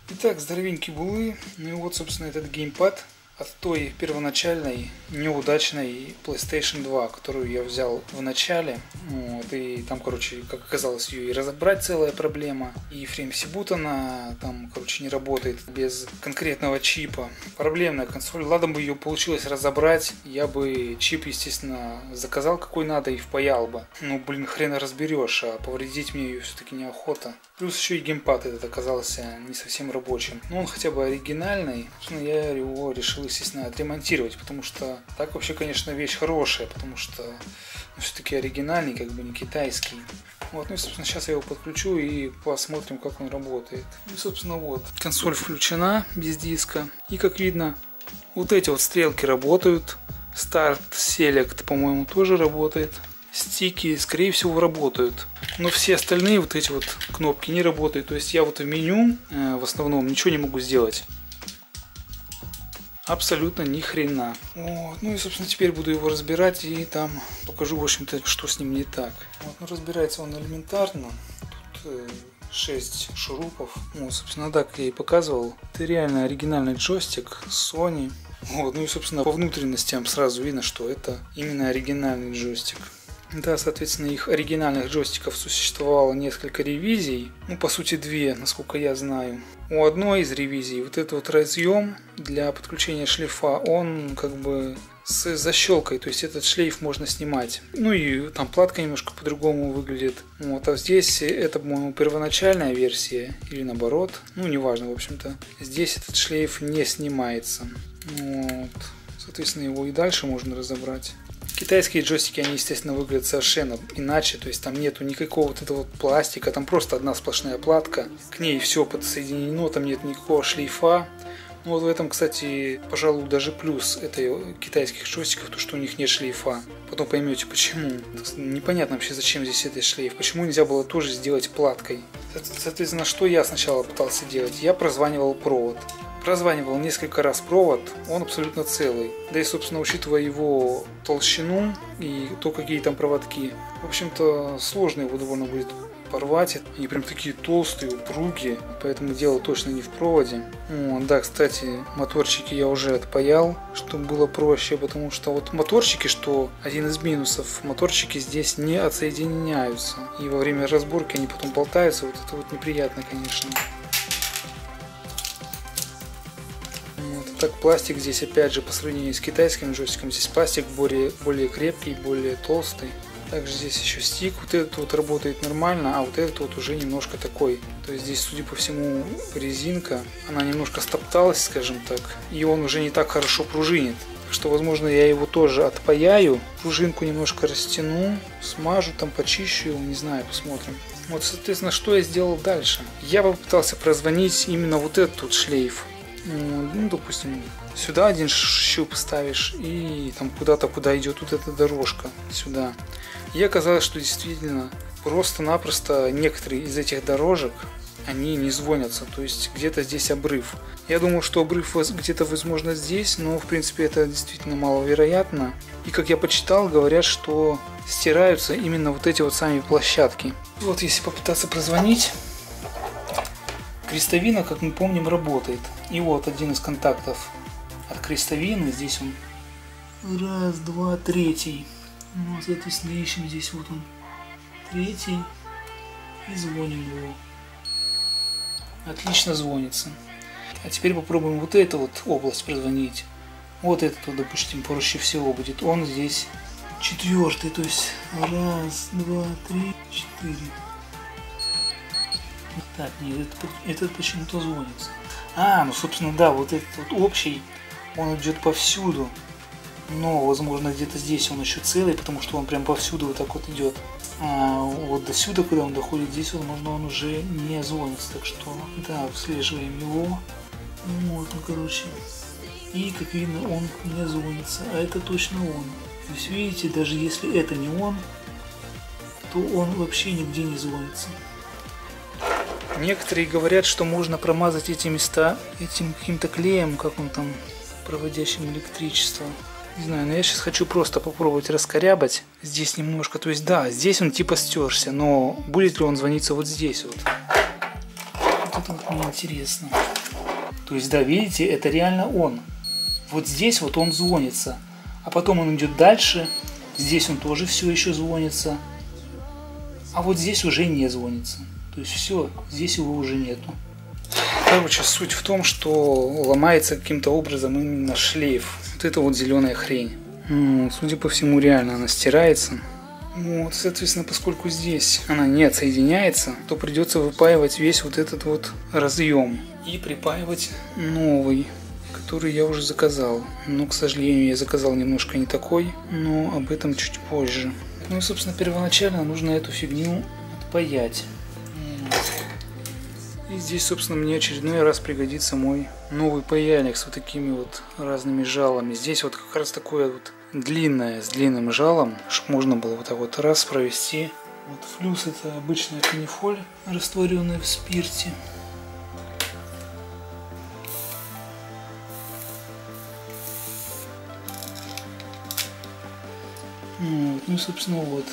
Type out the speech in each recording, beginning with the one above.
Итак, здоровенькие булы. Ну и вот, собственно, этот геймпад от той первоначальной неудачной PlayStation 2, которую я взял в начале. Вот, и там, короче, как оказалось, ее и разобрать целая проблема. И фреймсибут она там, короче, не работает без конкретного чипа. Проблемная консоль. Ладно бы ее получилось разобрать, я бы чип, естественно, заказал какой надо и впаял бы. Ну, блин, хрена разберешь, а повредить мне ее все-таки неохота. Плюс еще и геймпад этот оказался не совсем рабочим. Но он хотя бы оригинальный. Я его решил, естественно, отремонтировать, потому что так вообще, конечно, вещь хорошая, потому что все-таки оригинальный, как бы не китайский. Вот, ну и, собственно, сейчас я его подключу и посмотрим, как он работает. Ну, собственно, вот, консоль включена без диска. И, как видно, вот эти вот стрелки работают. Start Select, по-моему, тоже работает. Стики, скорее всего, работают. Но все остальные вот эти вот кнопки не работают. То есть я вот в меню в основном ничего не могу сделать. Абсолютно ни хрена. Вот. Ну и, собственно, теперь буду его разбирать и там покажу, в общем-то, что с ним не так. Вот, ну, разбирается он элементарно. Тут 6 шурупов. Ну, собственно, да, как я и показывал. Это реально оригинальный джойстик Sony. Вот. Ну и, собственно, по внутренностям сразу видно, что это именно оригинальный джойстик. Да, соответственно, их оригинальных джойстиков существовало несколько ревизий. Ну, по сути, две, насколько я знаю. У одной из ревизий вот этот вот разъем для подключения шлейфа, он как бы с защелкой, то есть этот шлейф можно снимать. Ну и там платка немножко по-другому выглядит. Вот, а здесь это, по-моему, первоначальная версия или наоборот. Ну, неважно, в общем-то. Здесь этот шлейф не снимается. Вот. Соответственно, его и дальше можно разобрать. Китайские джойстики, они, естественно, выглядят совершенно иначе, то есть там нету никакого вот этого вот пластика, там просто одна сплошная платка, к ней все подсоединено, там нет никакого шлейфа. Ну вот в этом, кстати, пожалуй, даже плюс этой китайских джойстиков, то что у них нет шлейфа. Потом поймете почему. Непонятно вообще, зачем здесь этот шлейф, почему нельзя было тоже сделать платкой. Соответственно, что я сначала пытался делать? Я прозванивал провод. Прозванивал несколько раз провод, он абсолютно целый. Да и, собственно, учитывая его толщину и то, какие там проводки, в общем-то, сложно его довольно будет порвать. Они прям такие толстые, упругие, поэтому дело точно не в проводе. Да, кстати, моторчики я уже отпаял, чтобы было проще, потому что вот моторчики, что один из минусов, моторчики здесь не отсоединяются. И во время разборки они потом болтаются, вот это вот неприятно, конечно. Так, пластик здесь, опять же, по сравнению с китайским джойстиком, здесь пластик более крепкий, более толстый. Также здесь еще стик, вот этот вот работает нормально, а вот этот вот уже немножко такой. То есть здесь, судя по всему, резинка, она немножко стопталась, скажем так, и он уже не так хорошо пружинит. Так что, возможно, я его тоже отпаяю, пружинку немножко растяну, смажу, там почищу его, не знаю, посмотрим. Вот, соответственно, что я сделал дальше? Я попытался прозвонить именно вот этот вот шлейф. Ну, допустим, сюда один щуп ставишь и там куда-то, куда идет вот эта дорожка, сюда. И оказалось, что действительно просто-напросто некоторые из этих дорожек, они не звонятся, то есть где-то здесь обрыв. Я думал, что обрыв где-то, возможно, здесь, но в принципе это действительно маловероятно. И как я почитал, говорят, что стираются именно вот эти вот сами площадки. И вот если попытаться прозвонить, крестовина, как мы помним, работает. И вот один из контактов от крестовины. Здесь он 1, 2, 3. Ну, соответственно, ищем здесь вот он 3. И звоним его. Отлично звонится. А теперь попробуем вот эту вот область прозвонить. Вот этот вот, допустим, проще всего будет. Он здесь 4. То есть 1, 2, 3, 4. Так, нет, этот почему-то звонится. Ну, собственно, да, вот этот вот общий, он идет повсюду. Но, возможно, где-то здесь он еще целый, потому что он прям повсюду вот так вот идет. А вот до сюда, когда он доходит, здесь, возможно, он уже не звонится. Так что, да, выслеживаем его. Вот он, короче. И, как видно, он не звонится. А это точно он. То есть, видите, даже если это не он, то он вообще нигде не звонится. Некоторые говорят, что можно промазать эти места этим каким-то клеем, как он там, проводящим электричество. Не знаю, но я сейчас хочу просто попробовать раскорябать здесь немножко. То есть да, здесь он типа стерся, но будет ли он звониться вот здесь вот? вот это вот мне интересно. То есть, да, видите, это реально он. Вот здесь вот он звонится. А потом он идет дальше. Здесь он тоже все еще звонится. А вот здесь уже не звонится. То есть все, здесь его уже нету. Короче, суть в том, что ломается каким-то образом именно шлейф. Вот это вот зеленая хрень. Судя по всему, реально она стирается. Вот, соответственно, поскольку здесь она не отсоединяется, то придется выпаивать весь вот этот вот разъем и припаивать новый, который я уже заказал. Но, к сожалению, я заказал немножко не такой, но об этом чуть позже. Ну и, собственно, первоначально нужно эту фигню отпаять. И здесь, собственно, мне очередной раз пригодится мой новый паяльник с вот такими вот разными жалами. Здесь вот как раз такое вот длинное, с длинным жалом, чтобы можно было вот так вот раз провести. Вот флюс — это обычная канифоль, растворенная в спирте. Вот, ну и, собственно, вот.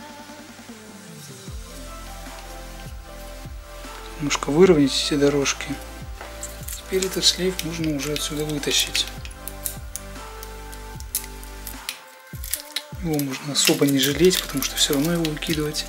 Немножко выровнять эти дорожки. Теперь этот шлейф нужно уже отсюда вытащить. Его можно особо не жалеть, потому что все равно его выкидывать.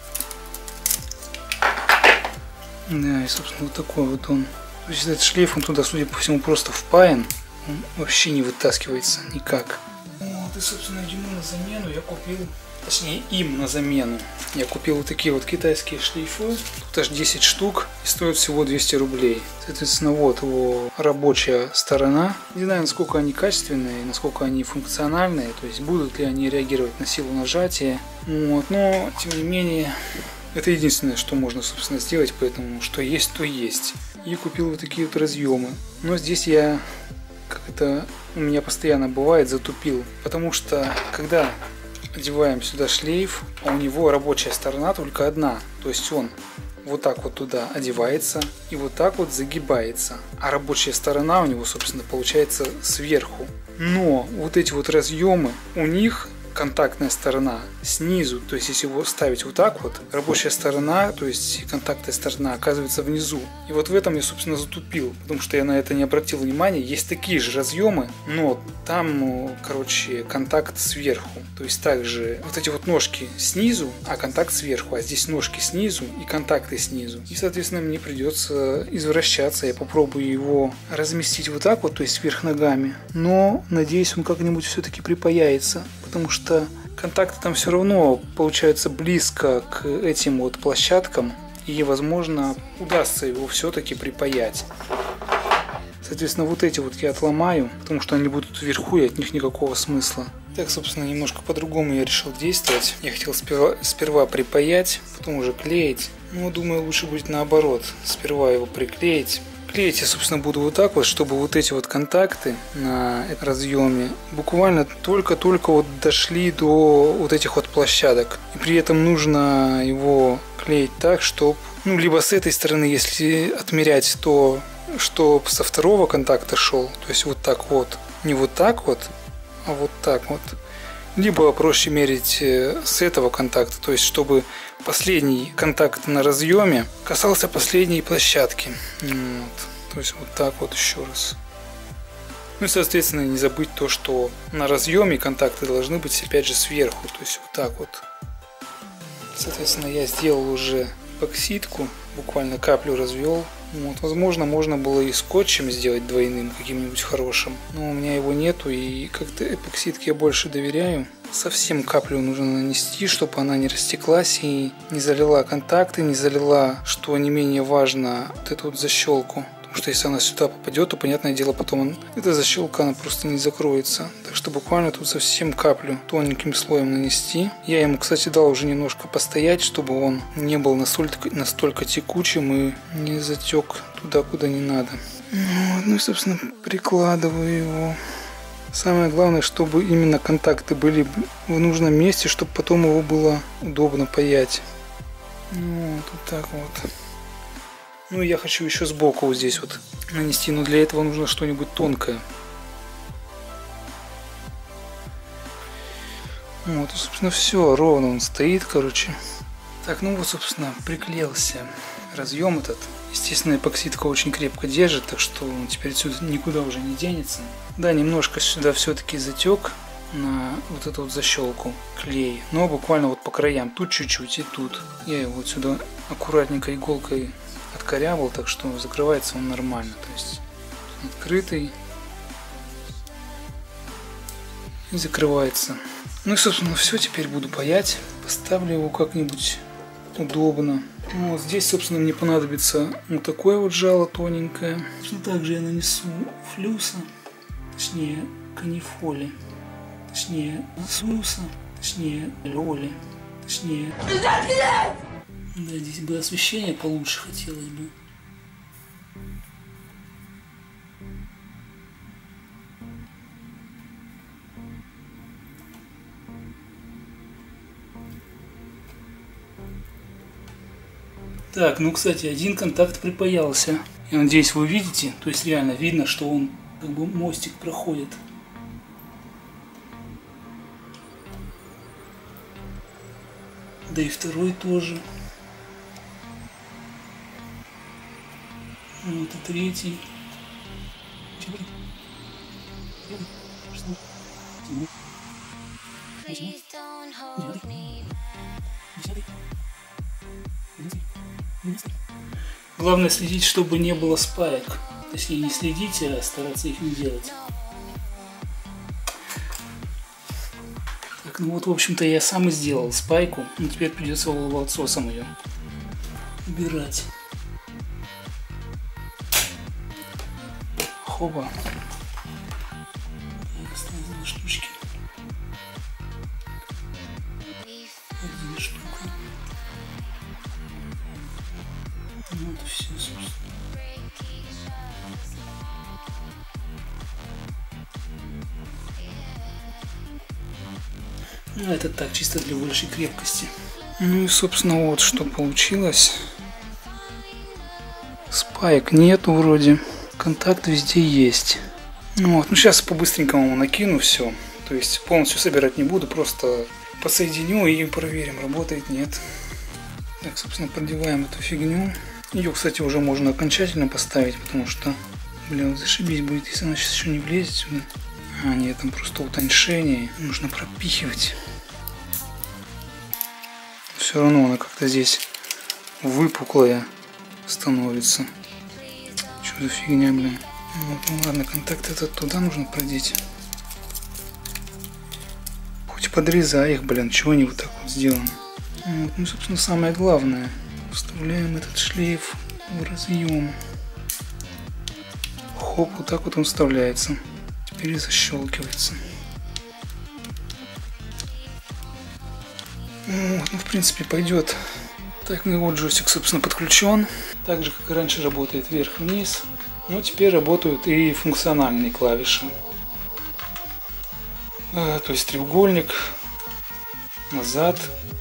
Да, и, собственно, вот такой вот он. То есть этот шлейф, он туда, судя по всему, просто впаян. Он вообще не вытаскивается никак. Вот, и, собственно, ему на замену я купил, точнее, им на замену я купил вот такие вот китайские шлейфы. Тут аж 10 штук и стоят всего 200 рублей. Соответственно, вот его рабочая сторона. Не знаю, насколько они качественные, насколько они функциональные, то есть будут ли они реагировать на силу нажатия. Вот, но, тем не менее, это единственное, что можно, собственно, сделать, поэтому что есть, то есть. И купил вот такие вот разъемы. Но здесь я, как это у меня постоянно бывает, затупил. Потому что, когда одеваем сюда шлейф, а у него рабочая сторона только одна. То есть он вот так вот туда одевается и вот так вот загибается. А рабочая сторона у него, собственно, получается сверху. Но вот эти вот разъемы, у них контактная сторона снизу. То есть если его ставить вот так вот, рабочая сторона, то есть контактная сторона, оказывается внизу. И вот в этом я, собственно, затупил, потому что я на это не обратил внимания. Есть такие же разъемы, но там, короче, контакт сверху. То есть также вот эти вот ножки снизу, а контакт сверху. А здесь ножки снизу и контакты снизу. И, соответственно, мне придется извращаться. Я попробую его разместить вот так вот, то есть вверх ногами. Но, надеюсь, он как-нибудь все-таки припаяется. Потому что контакты там все равно получаются близко к этим вот площадкам. И, возможно, удастся его все-таки припаять. Соответственно, вот эти вот я отломаю, потому что они будут вверху, и от них никакого смысла. Так, собственно, немножко по-другому я решил действовать. Я хотел сперва припаять, потом уже клеить. Но, думаю, лучше будет наоборот. Сперва его приклеить. Клеить я, собственно, буду вот так вот, чтобы вот эти вот контакты на разъеме буквально только-только вот дошли до вот этих вот площадок. И при этом нужно его клеить так, чтобы, ну, либо с этой стороны, если отмерять, то чтобы со второго контакта шел, то есть вот так вот, не вот так вот, а вот так вот. Либо проще мерить с этого контакта, то есть чтобы последний контакт на разъеме касался последней площадки. Вот. То есть вот так вот еще раз. Ну и, соответственно, не забыть то, что на разъеме контакты должны быть опять же сверху, то есть вот так вот. Соответственно, я сделал уже эпоксидку, буквально каплю развел. Вот, возможно, можно было и скотчем сделать двойным, каким-нибудь хорошим. Но у меня его нету, и как-то эпоксидке я больше доверяю. Совсем каплю нужно нанести, чтобы она не растеклась и не залила контакты, не залила, что не менее важно, вот эту вот защелку. Потому что если она сюда попадет, то, понятное дело, потом эта защелка, она просто не закроется. Так что буквально тут совсем каплю тоненьким слоем нанести. Я ему, кстати, дал уже немножко постоять, чтобы он не был настолько текучим и не затек туда, куда не надо. Ну и, собственно, прикладываю его. Самое главное, чтобы именно контакты были в нужном месте, чтобы потом его было удобно паять. Ну, вот так вот. Ну и я хочу еще сбоку вот здесь вот нанести, но для этого нужно что-нибудь тонкое. Вот, и, собственно, все, ровно он стоит, короче. Так, ну вот, собственно, приклеился разъем этот. Естественно, эпоксидка очень крепко держит, так что он теперь отсюда никуда уже не денется. Да, немножко сюда все-таки затек на вот эту вот защелку клей, но буквально вот по краям, тут чуть-чуть и тут. Я его вот сюда аккуратненько иголкой откорябал, так что закрывается он нормально. То есть открытый и закрывается. Ну и собственно все, теперь буду паять. Поставлю его как-нибудь удобно. Вот здесь, собственно, мне понадобится вот такое вот жало тоненькое. Также я нанесу флюса, точнее канифоли, точнее флюса, точнее лоли, точнее... Да, здесь бы освещение получше хотелось бы. Так, ну, кстати, один контакт припаялся. Я надеюсь, вы видите, то есть реально видно, что он как бы мостик проходит. Да и второй тоже. Вот и третий. Главное следить, чтобы не было спаек. Точнее, не следить, а стараться их не делать. Так, ну вот, в общем-то, я сам и сделал спайку. Но теперь придется воловоотсосом ее убирать. Хоба. Так, осталось 2 штучки. 1 штука. Вот и все, собственно. Ну, это так, чисто для большей крепкости. Ну и, собственно, вот что получилось. Спаек нету вроде. Контакт везде есть. Вот, ну сейчас по-быстренькому накину все. То есть полностью собирать не буду, просто посоединю и проверим, работает, нет. Так, собственно, продеваем эту фигню. Ее, кстати, уже можно окончательно поставить, потому что, блин, зашибись будет, если она сейчас еще не влезет сюда. А, нет, там просто утоньшение. Нужно пропихивать. Все равно она как-то здесь выпуклая становится. Что за фигня, блин. Вот, ну ладно, контакт этот туда нужно продеть. Хоть подрезай их, блин, чего они вот так вот сделаны. Вот, ну, собственно, самое главное. Вставляем этот шлейф в разъем. Хоп, вот так вот он вставляется. Теперь защелкивается. Вот, ну, в принципе, пойдет. Так, ну и вот джойстик, собственно, подключен. Так же, как и раньше, работает вверх-вниз. Но теперь работают и функциональные клавиши. То есть треугольник, назад.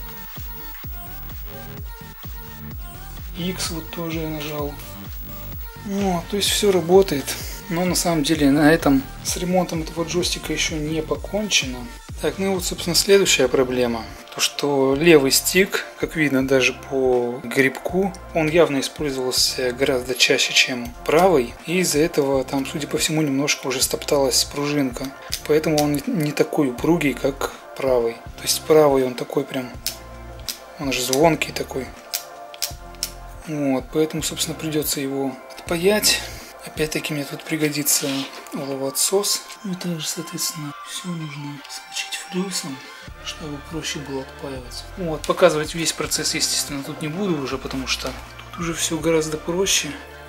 X вот тоже я нажал. Вот, то есть все работает. Но на самом деле на этом с ремонтом этого джойстика еще не покончено. Так, ну и вот, собственно, следующая проблема. То, что левый стик, как видно даже по грибку, он явно использовался гораздо чаще, чем правый. И из-за этого там, судя по всему, немножко уже стопталась пружинка. Поэтому он не такой упругий, как правый. То есть правый он такой прям, он же звонкий такой. Вот, поэтому, собственно, придется его отпаять. Опять-таки мне тут пригодится воловоотсос. Ну и также, соответственно, все нужно смочить флюсом, чтобы проще было отпаивать. Вот, показывать весь процесс, естественно, тут не буду уже, потому что тут уже все гораздо проще.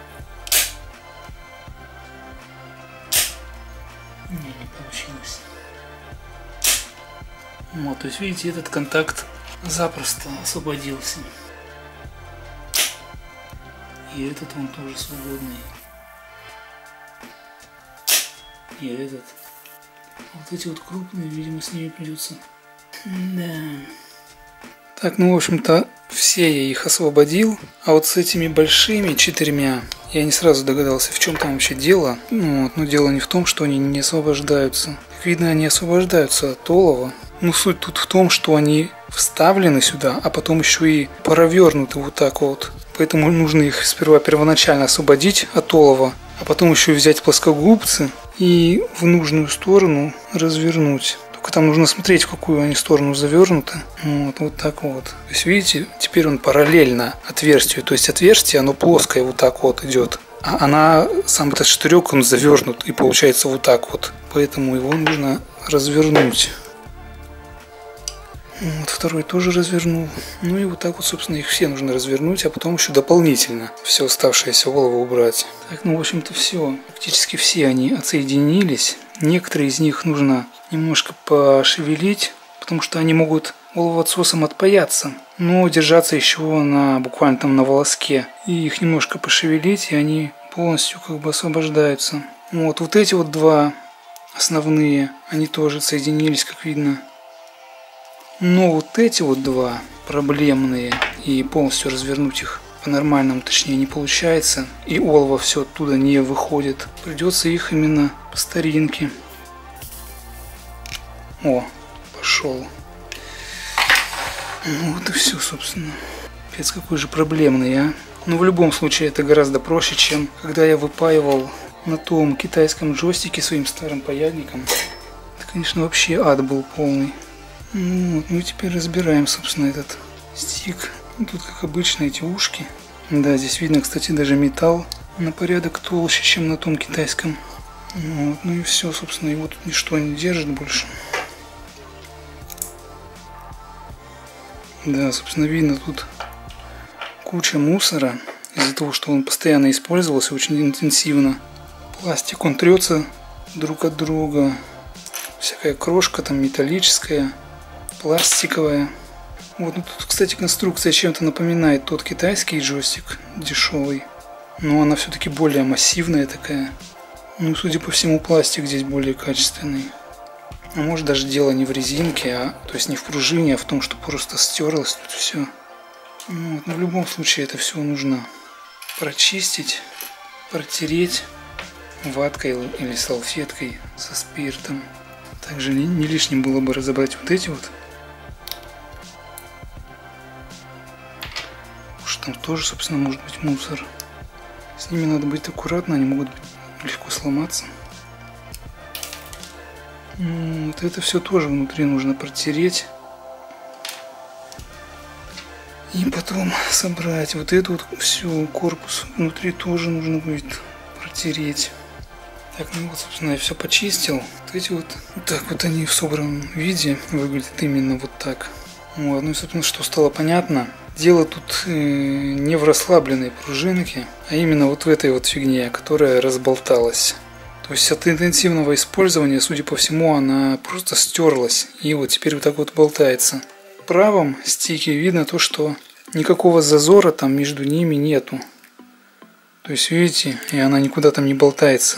Не получилось. Вот, то есть, видите, этот контакт запросто освободился. И этот он тоже свободный. И этот. Вот эти вот крупные, видимо, с ними придется. Да. Так, ну, в общем-то, все я их освободил. А вот с этими большими 4 я не сразу догадался, в чем там вообще дело. Ну, вот, но дело не в том, что они не освобождаются. Как видно, они освобождаются от олова. Ну, суть тут в том, что они вставлены сюда, а потом еще и провернуты вот так вот. Поэтому нужно их сперва первоначально освободить от олова, а потом еще взять плоскогубцы и в нужную сторону развернуть. Только там нужно смотреть, в какую они сторону завернуты. Вот так вот. То есть, видите, теперь он параллельно отверстию. То есть отверстие, оно плоское вот так вот идет. А она, сам этот штырек, он завернут и получается вот так вот. Поэтому его нужно развернуть. Вот второй тоже развернул. Ну и вот так вот, собственно, их все нужно развернуть, а потом еще дополнительно все оставшееся олово убрать. Так, ну, в общем-то, все. Практически все они отсоединились. Некоторые из них нужно немножко пошевелить, потому что они могут оловоотсосом отпаяться, но держаться еще буквально там на волоске. И их немножко пошевелить, и они полностью как бы освобождаются. Вот эти вот два основные, они тоже соединились, как видно. Но вот эти вот два проблемные, и полностью развернуть их по-нормальному, точнее, не получается, и олово все оттуда не выходит. Придется их именно по старинке. О, пошел. Ну вот и все, собственно. Капец, какой же проблемный, а. Но в любом случае это гораздо проще, чем когда я выпаивал на том китайском джойстике своим старым паяльником. Это, конечно, вообще ад был полный. Ну и теперь разбираем, собственно, этот стик. Тут, как обычно, эти ушки. Да, здесь видно, кстати, даже металл на порядок толще, чем на том китайском. Ну и все, собственно, его тут ничто не держит больше. Да, собственно, видно тут куча мусора из-за того, что он постоянно использовался очень интенсивно. Пластик, он трется друг от друга. Всякая крошка там металлическая, пластиковая. Вот, ну тут, кстати, конструкция чем-то напоминает тот китайский джойстик дешевый. Но она все-таки более массивная такая. Ну, судя по всему, пластик здесь более качественный. А может, даже дело не в резинке, то есть не в пружине, а в том, что просто стерлось тут все. Ну, вот, но в любом случае это все нужно прочистить, протереть ваткой или салфеткой со спиртом. Также не лишним было бы разобрать вот эти вот. Уж там тоже, собственно, может быть мусор. С ними надо быть аккуратно, они могут легко сломаться. Вот это все тоже внутри нужно протереть. И потом собрать. Вот эту вот всю корпус внутри тоже нужно будет протереть. Так, ну вот, собственно, я все почистил. Вот эти вот так вот они в собранном виде выглядят именно вот так. Вот, ну и, собственно, что стало понятно. Дело тут не в расслабленной пружинке, а именно вот в этой вот фигне, которая разболталась. То есть от интенсивного использования, судя по всему, она просто стерлась. И вот теперь вот так вот болтается. В правом стике видно то, что никакого зазора там между ними нету. То есть, видите, и она никуда там не болтается.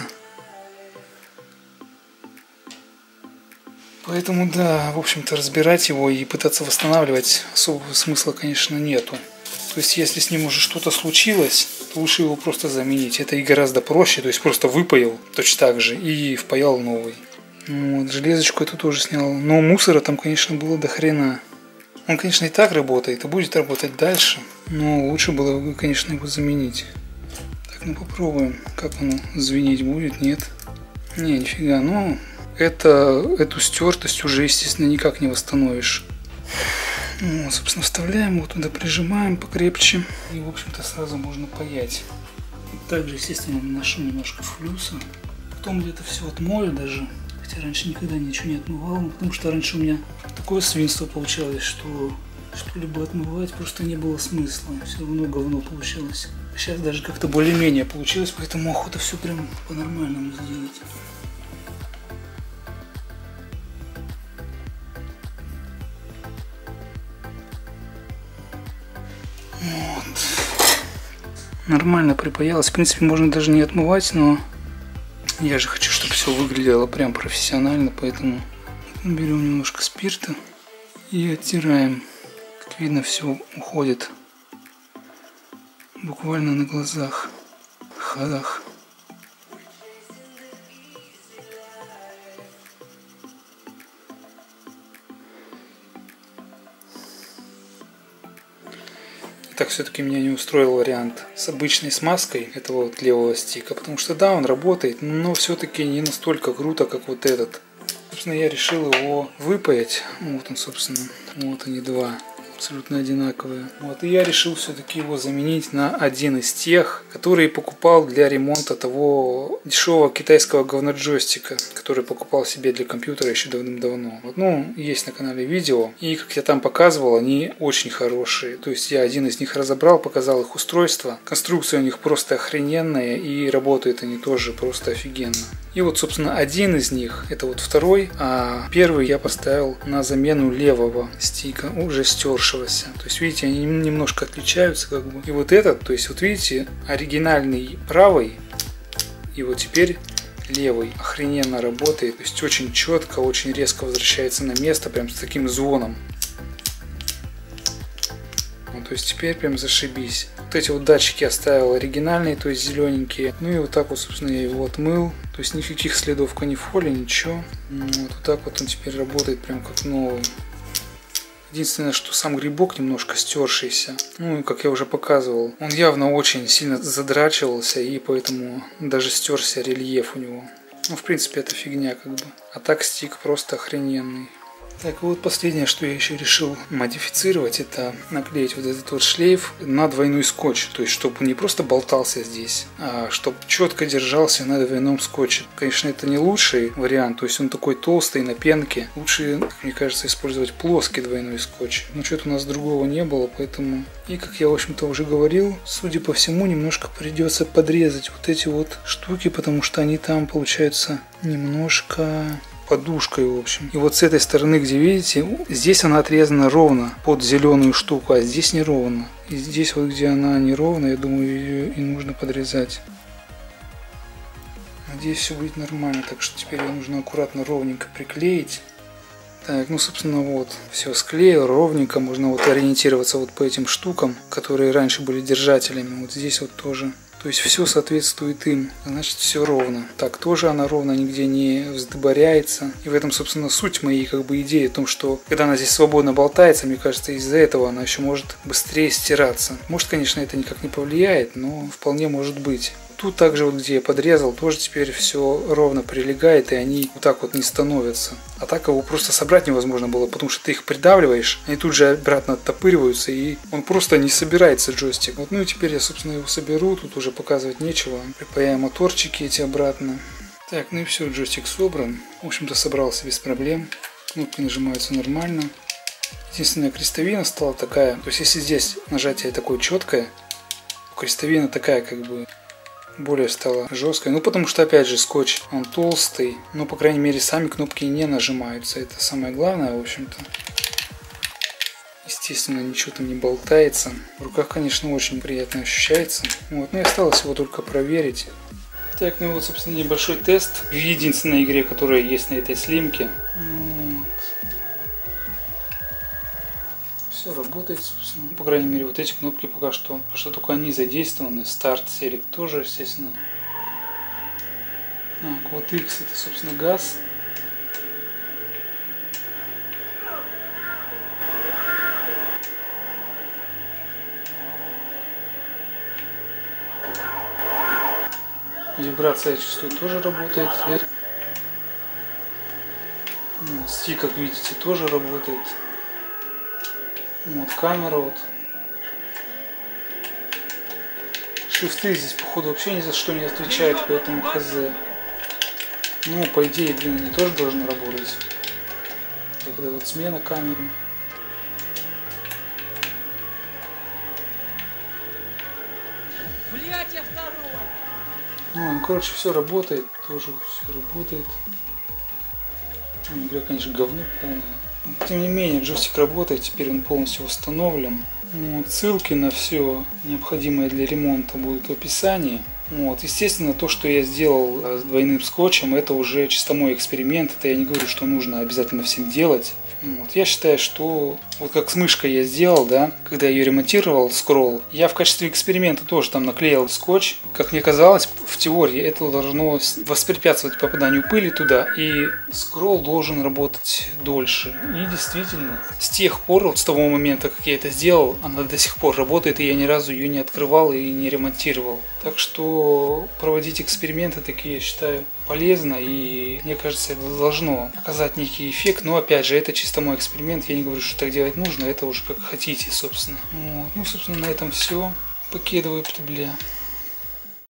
Поэтому, да, в общем-то, разбирать его и пытаться восстанавливать особого смысла, конечно, нету. То есть, если с ним уже что-то случилось, то лучше его просто заменить. Это и гораздо проще, то есть просто выпаял точно так же и впаял новый. Вот, железочку эту тоже снял. Но мусора там, конечно, было до хрена. Он, конечно, и так работает, и будет работать дальше. Но лучше было бы, конечно, его заменить. Так, ну попробуем, как оно звенеть будет, нет? Не, нифига, ну... Эту стертость уже, естественно, никак не восстановишь. Ну, собственно, вставляем его туда, прижимаем покрепче. И, в общем-то, сразу можно паять. Также, естественно, наношу немножко флюса. Потом где-то все отмою даже. Хотя раньше никогда ничего не отмывал. Потому что раньше у меня такое свинство получалось, что что-либо отмывать просто не было смысла. Все равно говно получалось. Сейчас даже как-то более-менее получилось, поэтому охота все прям по-нормальному сделать. Вот. Нормально припаялось. В принципе, можно даже не отмывать, но я же хочу, чтобы все выглядело прям профессионально, поэтому берем немножко спирта и оттираем. Как видно, все уходит буквально на глазах, ходах. Так все-таки меня не устроил вариант с обычной смазкой этого вот левого стика, потому что да, он работает, но все-таки не настолько круто, как вот этот. Собственно, я решил его выпаять. Вот он, собственно, вот они два. Абсолютно одинаковые. Вот, и я решил все-таки его заменить на один из тех, который покупал для ремонта того дешевого китайского говноджойстика, который покупал себе для компьютера еще давным-давно. Вот, ну, есть на канале видео, и как я там показывал, они очень хорошие. То есть я один из них разобрал, показал их устройство. Конструкция у них просто охрененная, и работают они тоже просто офигенно. И вот, собственно, один из них, это вот второй, а первый я поставил на замену левого стика, уже стершегося. То есть, видите, они немножко отличаются, как бы. И вот этот, то есть, вот видите, оригинальный правый, и вот теперь левый охрененно работает. То есть, очень четко, очень резко возвращается на место, прям с таким звоном. То есть теперь прям зашибись. Вот эти вот датчики оставил оригинальные, то есть зелененькие. Ну и вот так вот, собственно, я его отмыл. То есть никаких следов канифоли, ничего. Вот так вот он теперь работает прям как новый. Единственное, что сам грибок немножко стершийся. Ну и как я уже показывал, он явно очень сильно задрачивался, и поэтому даже стерся рельеф у него. Ну, в принципе, это фигня как бы. А так стик просто охрененный. Так, вот последнее, что я еще решил модифицировать, это наклеить вот этот вот шлейф на двойной скотч. То есть, чтобы он не просто болтался здесь, а чтобы четко держался на двойном скотче. Конечно, это не лучший вариант, то есть он такой толстый, на пенке. Лучше, как мне кажется, использовать плоский двойной скотч. Но что-то у нас другого не было, поэтому... И, как я, в общем-то, уже говорил, судя по всему, немножко придется подрезать вот эти вот штуки, потому что они там, получаются, немножко... подушкой, в общем. И вот с этой стороны, где видите, здесь она отрезана ровно под зеленую штуку, а здесь не ровно. И здесь вот, где она не ровно, я думаю, ее и нужно подрезать. Надеюсь, все будет нормально, так что теперь ее нужно аккуратно, ровненько приклеить. Так, ну, собственно, вот, все склеил ровненько, можно вот ориентироваться вот по этим штукам, которые раньше были держателями, вот здесь вот тоже. То есть все соответствует им, значит все ровно. Так, тоже она ровно нигде не вздыборяется. И в этом, собственно, суть моей как бы идеи, о том, что когда она здесь свободно болтается, мне кажется, из-за этого она еще может быстрее стираться. Может, конечно, это никак не повлияет, но вполне может быть. Тут также вот, где я подрезал, тоже теперь все ровно прилегает, и они вот так вот не становятся. А так его просто собрать невозможно было, потому что ты их придавливаешь, они тут же обратно оттопыриваются, и он просто не собирается, джойстик. Вот, ну и теперь я, собственно, его соберу, тут уже показывать нечего. Припаяем моторчики эти обратно. Так, ну и все, джойстик собран. В общем-то, собрался без проблем. Кнопки нажимаются нормально. Единственная крестовина стала такая, то есть если здесь нажатие такое четкое, то крестовина такая как бы... более стала жесткой, ну потому что опять же скотч он толстый, но по крайней мере сами кнопки не нажимаются, это самое главное, в общем-то. Естественно, ничего там не болтается, в руках, конечно, очень приятно ощущается, вот, но и осталось его только проверить. Так, ну и вот, собственно, небольшой тест в единственной игре, которая есть на этой слимке. Все работает, собственно. По крайней мере, вот эти кнопки пока что только они задействованы. Старт, селект тоже, естественно. Так, вот X это, собственно, газ. Вибрация, я чувствую, тоже работает. Стик, как видите, тоже работает. Вот камера вот. Шрифты здесь, походу, вообще ни за что не отвечают, поэтому хз. Ну, по идее, блин, они тоже должны работать. Когда вот смена камеры. Блять, я второй! Ну, короче, все работает, тоже все работает. Игра, конечно, говно полное. Тем не менее, джойстик работает, теперь он полностью установлен. Вот, ссылки на все необходимое для ремонта будут в описании. Вот. Естественно, то, что я сделал с двойным скотчем, это уже чисто мой эксперимент. Это я не говорю, что нужно обязательно всем делать. Вот. Я считаю, что вот как с мышкой я сделал, да, когда я ее ремонтировал, скролл, я в качестве эксперимента тоже там наклеил скотч. Как мне казалось, в теории это должно воспрепятствовать попаданию пыли туда, и скролл должен работать дольше. И действительно, с тех пор, вот с того момента, как я это сделал, она до сих пор работает, и я ни разу ее не открывал и не ремонтировал. Так что проводить эксперименты такие, я считаю, полезно, и мне кажется, это должно оказать некий эффект. Но опять же, это чисто мой эксперимент, я не говорю, что так делать нужно, это уже как хотите, собственно. Вот. Ну, собственно, на этом все. Покедываю, бля.